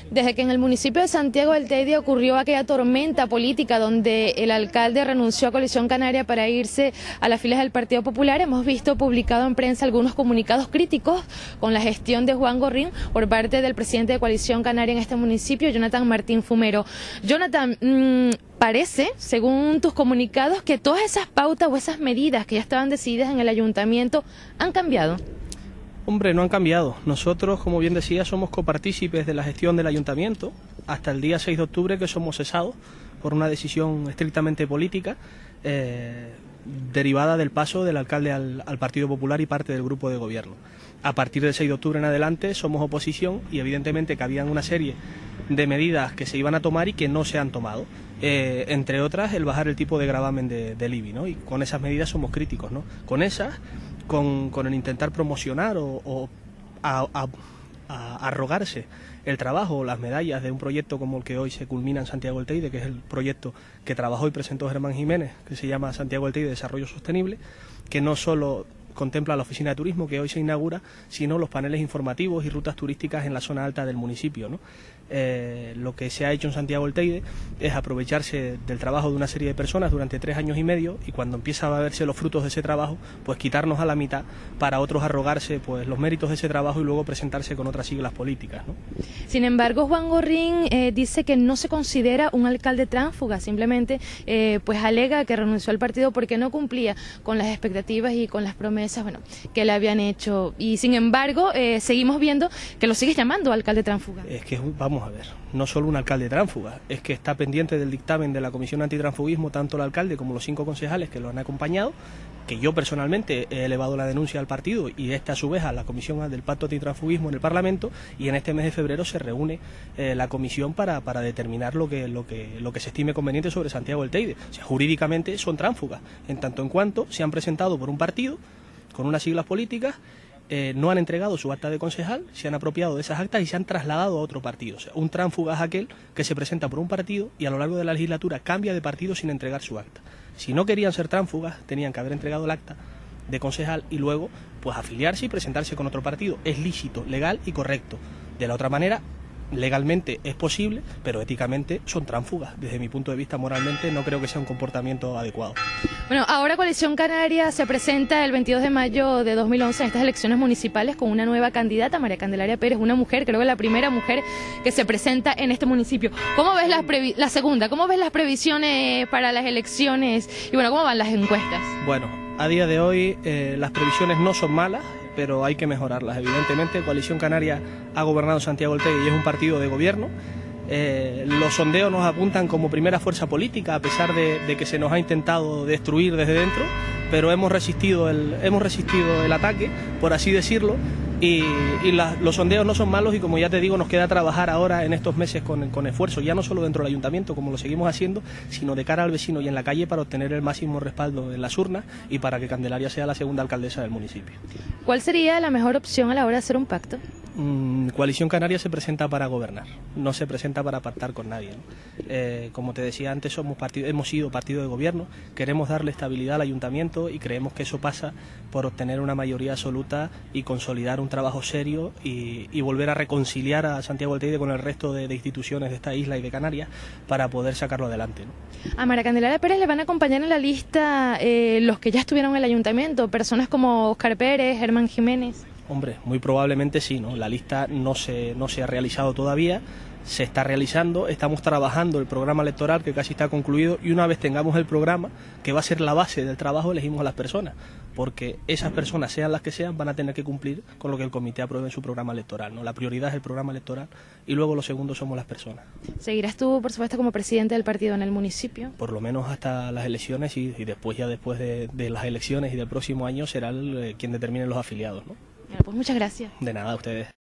Desde que en el municipio de Santiago del Teide ocurrió aquella tormenta política donde el alcalde renunció a Coalición Canaria para irse a las filas del Partido Popular, hemos visto publicado en prensa algunos comunicados críticos con la gestión de Juan Gorrín por parte del presidente de Coalición Canaria en este municipio, Jonathan Martín Fumero. Jonathan, parece, según tus comunicados, que todas esas pautas o esas medidas que ya estaban decididas en el ayuntamiento han cambiado. Hombre, no han cambiado. Nosotros, como bien decía, somos copartícipes de la gestión del ayuntamiento hasta el día 6 de octubre, que somos cesados por una decisión estrictamente política derivada del paso del alcalde al Partido Popular y parte del grupo de gobierno. A partir del 6 de octubre en adelante somos oposición y evidentemente que habían una serie de medidas que se iban a tomar y que no se han tomado. Entre otras, el bajar el tipo de gravamen del IBI, ¿no? Y con esas medidas somos críticos, ¿no? Con esas, con el intentar promocionar o arrogarse el trabajo o las medallas de un proyecto como el que hoy se culmina en Santiago del Teide, que es el proyecto que trabajó y presentó Germán Jiménez, que se llama Santiago del Teide Desarrollo Sostenible, que no solo contempla la oficina de turismo que hoy se inaugura, sino los paneles informativos y rutas turísticas en la zona alta del municipio, ¿no? Lo que se ha hecho en Santiago del Teide es aprovecharse del trabajo de una serie de personas durante 3 años y medio, y cuando empiezan a verse los frutos de ese trabajo, pues quitarnos a la mitad para otros arrogarse pues los méritos de ese trabajo y luego presentarse con otras siglas políticas, ¿no? Sin embargo, Juan Gorrín dice que no se considera un alcalde tránsfuga, simplemente pues alega que renunció al partido porque no cumplía con las expectativas y con las promesas, bueno, que le habían hecho, y sin embargo seguimos viendo que lo sigues llamando alcalde tránsfuga. Es que vamos a ver, no solo un alcalde tránsfuga, es que está pendiente del dictamen de la Comisión Antitransfugismo tanto el alcalde como los 5 concejales que lo han acompañado, que yo personalmente he elevado la denuncia al partido y esta a su vez a la Comisión del Pacto Antitransfugismo en el Parlamento, y en este mes de febrero se reúne la comisión para determinar lo que se estime conveniente sobre Santiago del Teide. O sea, jurídicamente son tránsfugas, en tanto en cuanto se han presentado por un partido con unas siglas políticas, no han entregado su acta de concejal, se han apropiado de esas actas y se han trasladado a otro partido. O sea, un tránsfuga es aquel que se presenta por un partido y a lo largo de la legislatura cambia de partido sin entregar su acta. Si no querían ser tránsfugas, tenían que haber entregado el acta de concejal y luego pues afiliarse y presentarse con otro partido. Es lícito, legal y correcto. De la otra manera, legalmente es posible, pero éticamente son tránsfugas. Desde mi punto de vista, moralmente, no creo que sea un comportamiento adecuado. Bueno, ahora Coalición Canaria se presenta el 22 de mayo de 2011 en estas elecciones municipales con una nueva candidata, María Candelaria Pérez, una mujer, creo que la primera mujer que se presenta en este municipio. ¿Cómo ves la segunda? ¿Cómo ves las previsiones para las elecciones? Y bueno, ¿cómo van las encuestas? Bueno, a día de hoy las previsiones no son malas, pero hay que mejorarlas. Evidentemente, Coalición Canaria ha gobernado Santiago del Teide y es un partido de gobierno. Los sondeos nos apuntan como primera fuerza política, a pesar de que se nos ha intentado destruir desde dentro, pero hemos resistido el ataque, por así decirlo, y los sondeos no son malos, y como ya te digo, nos queda trabajar ahora en estos meses con esfuerzo, ya no solo dentro del ayuntamiento, como lo seguimos haciendo, sino de cara al vecino y en la calle, para obtener el máximo respaldo en las urnas y para que Candelaria sea la segunda alcaldesa del municipio. ¿Cuál sería la mejor opción a la hora de hacer un pacto? Coalición Canaria se presenta para gobernar, no se presenta para pactar con nadie, ¿no? Como te decía antes, hemos sido partido de gobierno, queremos darle estabilidad al ayuntamiento y creemos que eso pasa por obtener una mayoría absoluta y consolidar un trabajo serio y volver a reconciliar a Santiago del Teide con el resto de instituciones de esta isla y de Canarias para poder sacarlo adelante, ¿no? A María Candelaria Pérez le van a acompañar en la lista los que ya estuvieron en el ayuntamiento, personas como Óscar Pérez, Germán Jiménez. Hombre, muy probablemente sí, ¿no? La lista no se ha realizado todavía, se está realizando, estamos trabajando el programa electoral que casi está concluido, y una vez tengamos el programa, que va a ser la base del trabajo, elegimos a las personas, porque esas personas, sean las que sean, van a tener que cumplir con lo que el comité apruebe en su programa electoral, ¿no? La prioridad es el programa electoral y luego lo segundo somos las personas. ¿Seguirás tú, por supuesto, como presidente del partido en el municipio? Por lo menos hasta las elecciones y después de las elecciones y del próximo año será quien determine los afiliados, ¿no? Bueno, pues muchas gracias. De nada, a ustedes.